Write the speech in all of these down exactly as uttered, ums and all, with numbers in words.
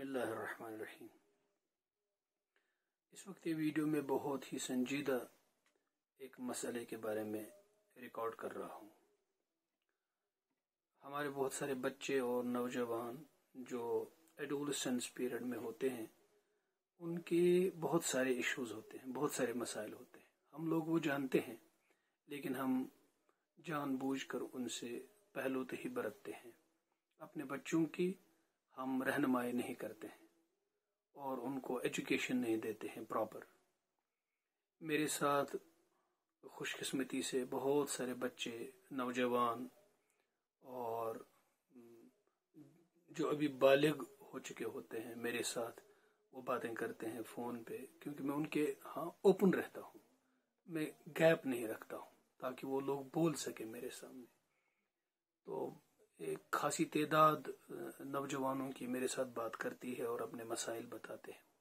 बिस्मिल्लाह अर्रहमान अर्रहीम। इस वक्त ये वीडियो में बहुत ही संजीदा एक मसले के बारे में रिकॉर्ड कर रहा हूँ। हमारे बहुत सारे बच्चे और नौजवान जो एडोलसेंस पीरियड में होते हैं, उनके बहुत सारे इश्यूज होते हैं, बहुत सारे मसाइल होते हैं। हम लोग वो जानते हैं, लेकिन हम जानबूझकर उनसे पहलूत ही बरतते हैं। अपने बच्चों की हम रहनुमाई नहीं करते हैं और उनको एजुकेशन नहीं देते हैं प्रॉपर। मेरे साथ खुशकिस्मती से बहुत सारे बच्चे, नौजवान और जो अभी बालिग हो चुके होते हैं, मेरे साथ वो बातें करते हैं फ़ोन पे, क्योंकि मैं उनके हाँ ओपन रहता हूँ, मैं गैप नहीं रखता हूँ ताकि वो लोग बोल सके मेरे सामने। तो एक खासी तादाद नौजवानों की मेरे साथ बात करती है और अपने मसाइल बताते हैं।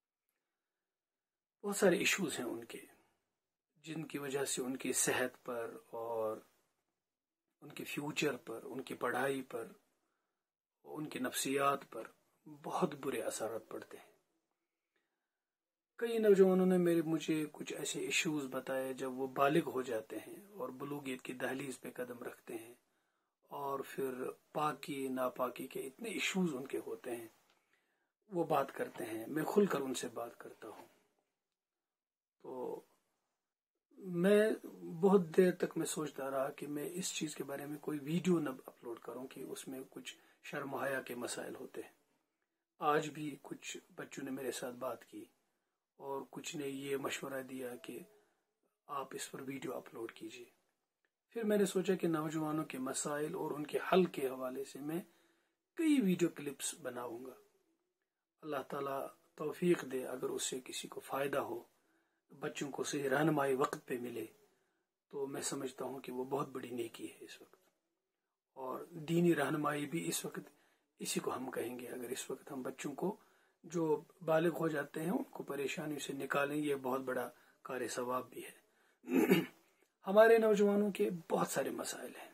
बहुत सारे इश्यूज हैं उनके, जिनकी वजह से उनकी सेहत पर और उनके फ्यूचर पर, उनकी पढ़ाई पर, उनकी नफ्सियात पर बहुत बुरे असरात पड़ते हैं। कई नौजवानों ने मेरे मुझे कुछ ऐसे इश्यूज बताए जब वो बालिग हो जाते हैं और बलूगियत की दहलीज पे कदम रखते हैं, और फिर पाकी नापाकी के इतने इश्यूज उनके होते हैं, वो बात करते हैं। मैं खुलकर उनसे बात करता हूँ। तो मैं बहुत देर तक मैं सोचता रहा कि मैं इस चीज़ के बारे में कोई वीडियो न अपलोड करूँ कि उसमें कुछ शर्म हया के मसाइल होते हैं। आज भी कुछ बच्चों ने मेरे साथ बात की और कुछ ने ये मशवरा दिया कि आप इस पर वीडियो अपलोड कीजिए। फिर मैंने सोचा कि नौजवानों के मसाइल और उनके हल के हवाले से मैं कई वीडियो क्लिप्स बनाऊंगा। अल्लाह ताला तौफीक दे, अगर उससे किसी को फ़ायदा हो, बच्चों को सही रहनुमाई वक्त पे मिले, तो मैं समझता हूँ कि वो बहुत बड़ी नेकी है इस वक्त। और दीनी रहनुमाई भी इस वक्त इसी को हम कहेंगे। अगर इस वक्त हम बच्चों को जो बालिग हो जाते हैं उनको परेशानियों से निकालें, ये बहुत बड़ा कार सवाब भी है। हमारे नौजवानों के बहुत सारे मसाइल हैं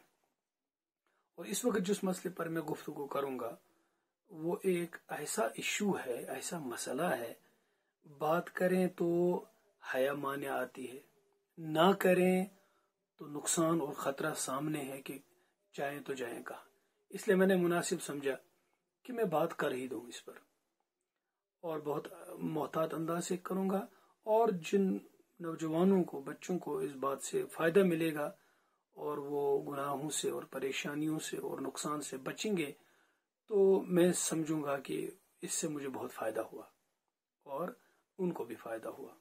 और इस वक्त जिस मसले पर मैं गुफ्तगू करूंगा वो एक ऐसा इशू है, ऐसा मसला है, बात करें तो हया माने आती है, ना करें तो नुकसान और ख़तरा सामने है कि जाएं तो जाएं कहाँ। इसलिए मैंने मुनासिब समझा कि मैं बात कर ही दूं इस पर, और बहुत मोहतात अंदाज से करूंगा। और जिन नौजवानों को, बच्चों को इस बात से फ़ायदा मिलेगा और वो गुनाहों से और परेशानियों से और नुकसान से बचेंगे, तो मैं समझूंगा कि इससे मुझे बहुत फ़ायदा हुआ और उनको भी फ़ायदा हुआ।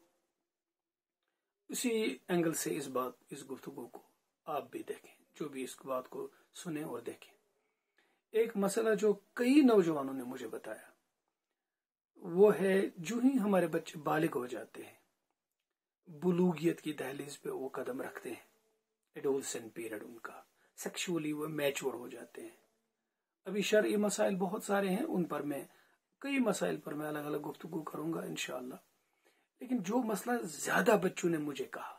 उसी एंगल से इस बात इस गुफ्तगू को आप भी देखें, जो भी इस बात को सुने और देखें। एक मसला जो कई नौजवानों ने मुझे बताया वो है, जो ही हमारे बच्चे बालिग हो जाते हैं, बुलूगियत की दहलीज पे वो कदम रखते हैं, एडोलसेंट पीरियड उनका, सेक्सुअली वो मैच्योर हो जाते हैं। अभी शरई मसाइल बहुत सारे हैं, उन पर मैं कई मसाइल पर मैं अलग अलग गुफ्तगू करूंगा इंशाअल्लाह। लेकिन जो मसला ज्यादा बच्चों ने मुझे कहा,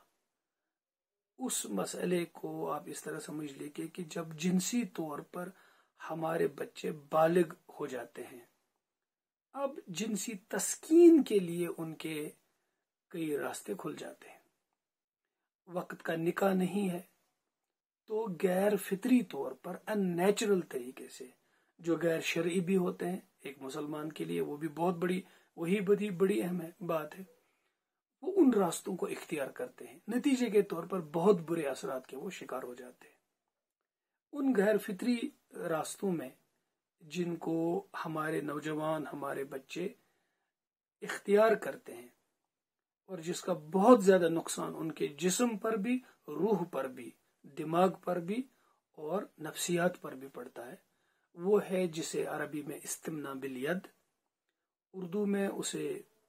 उस मसले को आप इस तरह समझ लीजिए कि जब जिनसी तौर पर हमारे बच्चे बालिग हो जाते हैं, अब जिनसी तस्कीन के लिए उनके कई रास्ते खुल जाते हैं। वक्त का निकाह नहीं है तो गैर फितरी तौर पर, अननेचुरल तरीके से, जो गैर शरई भी होते हैं एक मुसलमान के लिए, वो भी बहुत बड़ी, वही बड़ी बड़ी अहम बात है, वो उन रास्तों को इख्तियार करते हैं। नतीजे के तौर पर बहुत बुरे असरात के वो शिकार हो जाते हैं। उन गैर फितरी रास्तों में जिनको हमारे नौजवान, हमारे बच्चे इख्तियार करते हैं और जिसका बहुत ज्यादा नुकसान उनके जिस्म पर भी, रूह पर भी, दिमाग पर भी और नफ्सियात पर भी पड़ता है, वो है जिसे अरबी में इस्तिमना बिल यद, उर्दू में उसे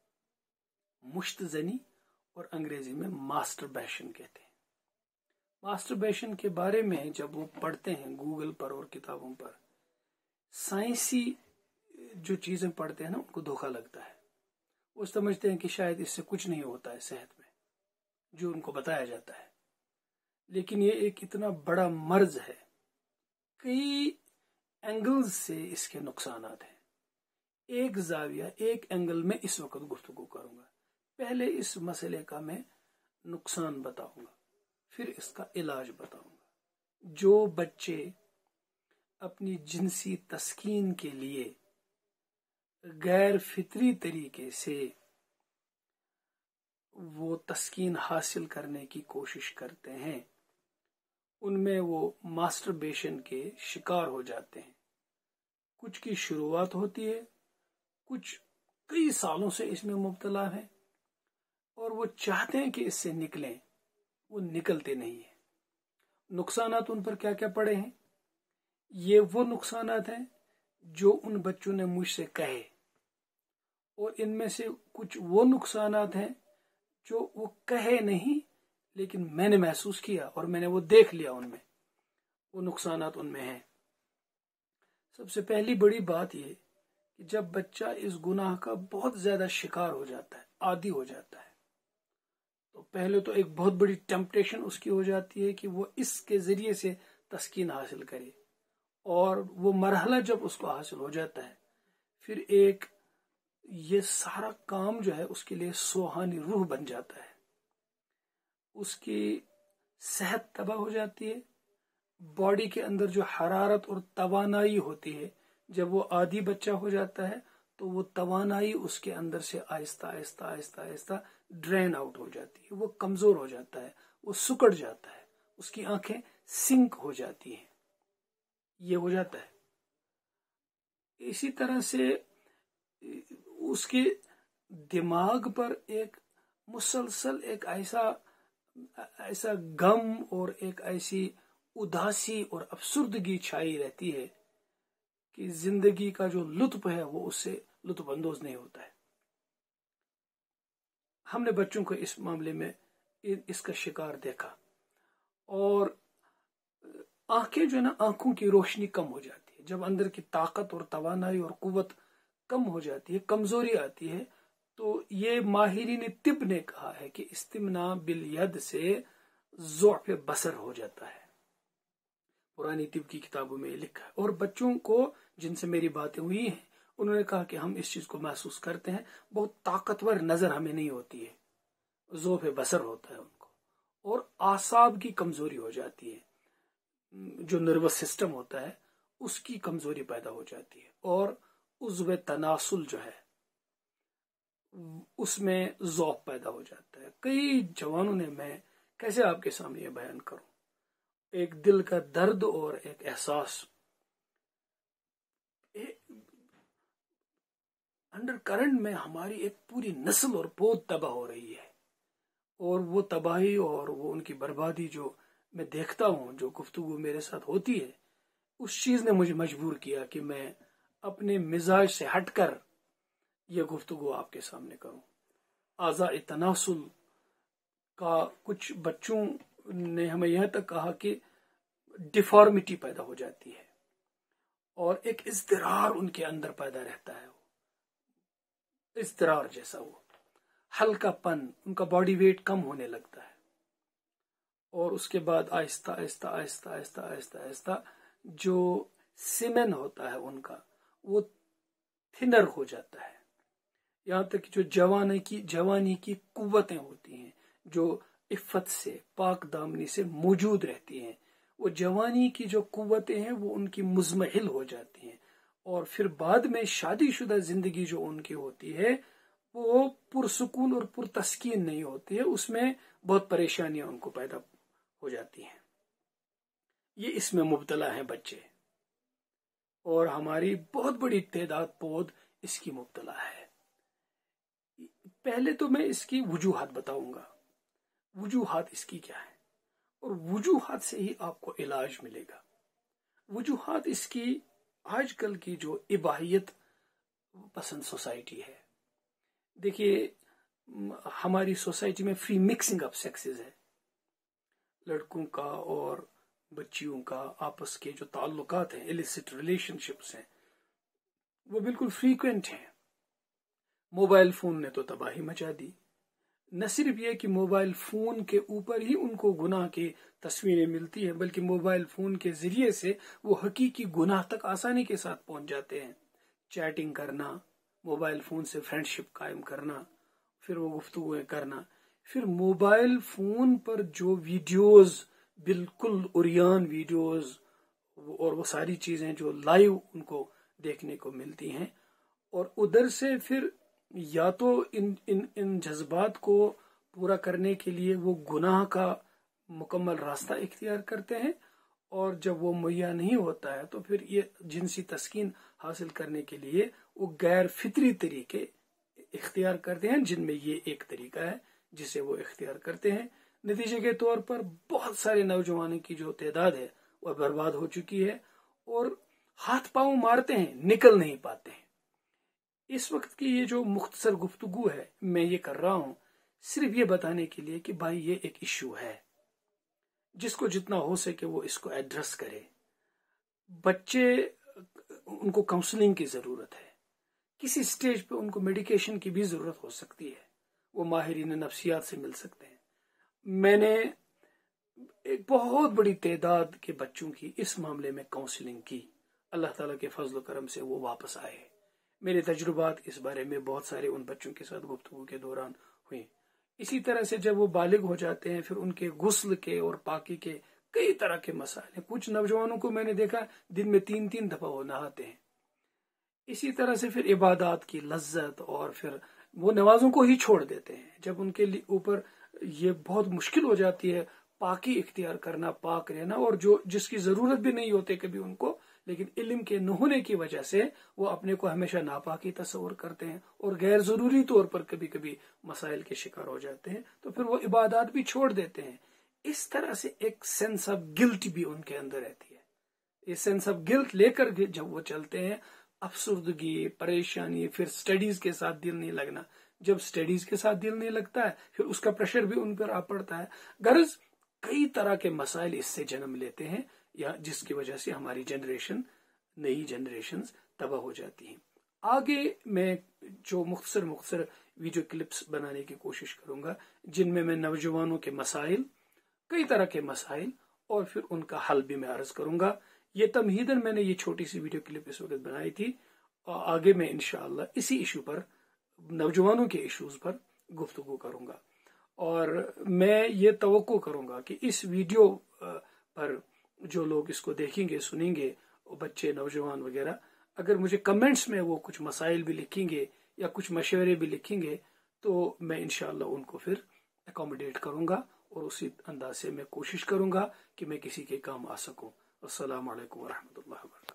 मुश्तजनी और अंग्रेजी में मास्टरबेशन कहते हैं। मास्टरबेशन के बारे में जब वो पढ़ते हैं गूगल पर और किताबों पर, साइंसी जो चीजें पढ़ते हैं ना, उनको धोखा लगता है। वो समझते हैं कि शायद इससे कुछ नहीं होता है सेहत में, जो उनको बताया जाता है। लेकिन ये एक इतना बड़ा मर्ज है, कई एंगल्स से इसके नुकसानात हैं। ایک زاویہ ایک اینگل میں اس وقت گفتگو کروں گا. پہلے اس مسئلے کا میں نقصان بتاؤں گا، پھر اس کا علاج بتاؤں گا. جو بچے اپنی جنسی تسکین کے لیے غیر فطری طریقے سے وہ تسکین حاصل کرنے کی کوشش کرتے ہیں، ان میں وہ ماسٹربیشن کے شکار ہو جاتے ہیں. کچھ کی شروعات ہوتی ہے، کچھ کئی سالوں سے اس میں مبتلا ہیں اور وہ چاہتے ہیں کہ اس سے نکلیں، وہ نکلتے نہیں ہیں. نقصانات ان پر کیا کیا پڑے ہیں؟ یہ وہ نقصانات ہیں جو ان بچوں نے مجھ سے کہے، اور ان میں سے کچھ وہ نقصانات ہیں جو وہ کہے نہیں لیکن میں نے محسوس کیا اور میں نے وہ دیکھ لیا. ان میں وہ نقصانات ان میں ہیں. سب سے پہلی بڑی بات یہ کہ جب بچہ اس گناہ کا بہت زیادہ شکار ہو جاتا ہے، عادی ہو جاتا ہے، تو پہلے تو ایک بہت بڑی ٹیمپٹیشن اس کی ہو جاتی ہے کہ وہ اس کے ذریعے سے تسکین حاصل کرے. اور وہ مرحلہ جب اس کو حاصل ہو جاتا ہے، پھر ایک یہ سارا کام جو ہے اس کے لیے سوہانی روح بن جاتا ہے. اس کی صحت تباہ ہو جاتی ہے. باڈی کے اندر جو حرارت اور توانائی ہوتی ہے، جب وہ عادی بچہ ہو جاتا ہے تو وہ توانائی اس کے اندر سے آہستہ آہستہ آہستہ آہستہ ڈرین آؤٹ ہو جاتی ہے. وہ کمزور ہو جاتا ہے، وہ سکڑ جاتا ہے، اس کی آنکھیں سنک ہو جاتی ہیں. یہ ہو جاتا ہے. اسی طرح سے اس کے دماغ پر ایک مسلسل ایک ایسا ایسا غم اور ایک ایسی اداسی اور افسردگی چھائی رہتی ہے کہ زندگی کا جو لطف ہے وہ اس سے لطف اندوز نہیں ہوتا ہے. ہم نے بچوں کو اس معاملے میں اس کا شکار دیکھا. اور آنکھیں جو ہے نا، آنکھوں کی روشنی کم ہو جاتی ہے. جب اندر کی طاقت اور توانائی اور قوت کم ہو جاتی ہے، کمزوری آتی ہے، تو یہ ماہرین طب نے کہا ہے کہ استمناء بالید سے ضعف بصر ہو جاتا ہے. پرانی طب کی کتابوں میں یہ لکھا ہے. اور بچوں کو جن سے میری باتیں ہوئی ہیں، انہوں نے کہا کہ ہم اس چیز کو محسوس کرتے ہیں، بہت طاقتور نظر ہمیں نہیں ہوتی ہے، ضعف بصر ہوتا ہے ان کو، اور اعصاب کی کمزوری ہو جاتی ہے. جو نروس سسٹم ہوتا ہے اس کی کمزوری پیدا ہو جاتی ہے، اور عضو تناسل جو ہے اس میں ذوق پیدا ہو جاتا ہے. کئی جوانوں نے، میں کیسے آپ کے سامنے یہ بیان کروں، ایک دل کا درد اور ایک احساس انڈر کرنٹ میں ہماری ایک پوری نسل اور پود تباہ ہو رہی ہے. اور وہ تباہی اور وہ ان کی بربادی جو میں دیکھتا ہوں، جو گفتگو میرے ساتھ ہوتی ہے، اس چیز نے مجھے مجبور کیا کہ میں اپنے مزاج سے ہٹ کر یہ گفتگو آپ کے سامنے کروں. اعضاء تناسل کا کچھ بچوں نے ہمیں یہاں تک کہا کہ ڈیفارمیٹی پیدا ہو جاتی ہے، اور ایک اضطرار ان کے اندر پیدا رہتا ہے، اضطرار جیسا، وہ ہلکا پن، ان کا باڈی ویٹ کم ہونے لگتا ہے. اور اس کے بعد آہستہ آہستہ آہستہ آہستہ آہستہ آہستہ جو سیمن ہوتا ہے ان کا، وہ تھنر ہو جاتا ہے. یہاں تک کہ جو جوانی کی جوانی کی قوتیں ہوتی ہیں، جو عفت سے، پاک دامنی سے موجود رہتی ہیں، وہ جوانی کی جو قوتیں ہیں وہ ان کی مزمحل ہو جاتی ہیں. اور پھر بعد میں شادی شدہ زندگی جو ان کی ہوتی ہے وہ پرسکون اور پرتسکین نہیں ہوتی ہے، اس میں بہت پریشانیاں ان کو پیدا ہو جاتی ہیں. یہ اس میں مبتلا ہیں بچے، اور ہماری بہت بڑی تعداد پود اس کی مبتلا ہے. پہلے تو میں اس کی وجوہات بتاؤں گا، وجوہات اس کی کیا ہے، اور وجوہات سے ہی آپ کو علاج ملے گا. وجوہات اس کی آج کل کی جو اباحیت پسند سوسائٹی ہے. دیکھیے، ہماری سوسائٹی میں فری مکسنگ آف سیکسز ہے. لڑکوں کا اور بچیوں کا آپس کے جو تعلقات ہیں، ایلیسٹ ریلیشن شپس ہیں، وہ بالکل فریکوینٹ ہیں. موبائل فون نے تو تباہی مچا دی. نہ صرف یہ کہ موبائل فون کے اوپر ہی ان کو گناہ کی تصویریں ملتی ہیں، بلکہ موبائل فون کے ذریعے سے وہ حقیقی گناہ تک آسانی کے ساتھ پہنچ جاتے ہیں. چیٹنگ کرنا، موبائل فون سے فرینڈشپ قائم کرنا، پھر وہ گفتگویں کرنا، پھر موبائل فون پر جو ویڈیوز بالکل عریان ویڈیوز اور وہ ساری چیزیں جو لائیو ان کو دیکھنے کو ملتی ہیں، اور ادھر سے پھر یا تو ان ان ان جذبات کو پورا کرنے کے لیے وہ گناہ کا مکمل راستہ اختیار کرتے ہیں، اور جب وہ مہیا نہیں ہوتا ہے تو پھر یہ جنسی تسکین حاصل کرنے کے لیے وہ غیر فطری طریقے اختیار کرتے ہیں، جن میں یہ ایک طریقہ ہے جسے وہ اختیار کرتے ہیں۔ نتیجے کے طور پر بہت سارے نوجوانوں کی جو تعداد ہے وہ برباد ہو چکی ہے، اور ہاتھ پاؤں مارتے ہیں، نکل نہیں پاتے ہیں۔ اس وقت کی یہ جو مختصر گفتگو ہے میں یہ کر رہا ہوں صرف یہ بتانے کے لیے کہ بھائی یہ ایک ایشو ہے جس کو جتنا ہو سکے وہ اس کو ایڈریس کرے۔ بچے ان کو کاؤنسلنگ کی ضرورت ہے، کسی سٹیج پہ ان کو میڈیکیشن کی بھی ضرورت ہو سکتی ہے، وہ ماہرین نفسیات سے مل سکتے ہیں۔ میں نے ایک بہت بڑی تعداد کے بچوں کی اس معاملے میں کاؤنسلنگ کی، اللہ تعالیٰ کے فضل و کرم سے وہ واپس آئے۔ میرے تجربات اس بارے میں بہت سارے ان بچوں کے ساتھ گفتگو کے دوران ہوئے۔ اسی طرح سے جب وہ بالغ ہو جاتے ہیں پھر ان کے غسل کے اور پاکی کے کئی طرح کے مسائل ہیں۔ کچھ نوجوانوں کو میں نے دیکھا دن میں تین تین دفعہ وہ نہاتے ہیں۔ اسی طرح سے پھر عبادات کی لذت، اور پھر وہ نمازوں کو ہی چھوڑ دیتے ہیں جب ان کے اوپر یہ بہت مشکل ہو جاتی ہے پاکی اختیار کرنا، پاک رہنا، اور جو جس کی ضرورت بھی نہیں ہوتے کبھی ان کو، لیکن علم کے نہ ہونے کی وجہ سے وہ اپنے کو ہمیشہ ناپاکی تصور کرتے ہیں اور غیر ضروری طور پر کبھی کبھی مسائل کے شکار ہو جاتے ہیں، تو پھر وہ عبادات بھی چھوڑ دیتے ہیں۔ اس طرح سے ایک سینس آف گلٹ بھی ان کے اندر رہتی ہے۔ یہ سینس آف گلٹ لے کر جب وہ چلتے ہیں، افسردگی، پریشانی، پھر سٹڈیز کے ساتھ دل نہیں لگنا۔ جب سٹڈیز کے ساتھ دل نہیں لگتا ہے پھر اس کا پریشر بھی ان پر آ پڑتا ہے۔ غرض کئی طرح کے مسائل اس سے جنم لیتے ہیں، یا جس کی وجہ سے ہماری جنریشن، نئی جنریشنز تباہ ہو جاتی ہیں۔ آگے میں جو مختصر مختصر ویڈیو کلپس بنانے کی کوشش کروں گا جن میں میں نوجوانوں کے مسائل، کئی طرح کے مسائل، اور پھر ان کا حل بھی میں عرض کروں گا۔ یہ تمہیداً میں نے یہ چھوٹی سی ویڈیو کلپ اس وقت بنائی تھی، اور آگے میں انشاءاللہ اسی ایشو پر، نوجوانوں کے ایشوز پر گفتگو کروں گا، اور میں یہ توقع کروں گا کہ اس ویڈیو پر جو لوگ اس کو دیکھیں گے، سنیں گے، بچے، نوجوان وغیرہ، اگر مجھے کمنٹس میں وہ کچھ مسائل بھی لکھیں گے یا کچھ مشورے بھی لکھیں گے تو میں انشاءاللہ ان کو پھر اکوموڈیٹ کروں گا، اور اسی انداز سے میں کوشش کروں گا کہ میں کسی کے کام آ سکوں۔ السلام علیکم ورحمۃ اللہ وبرکاتہ۔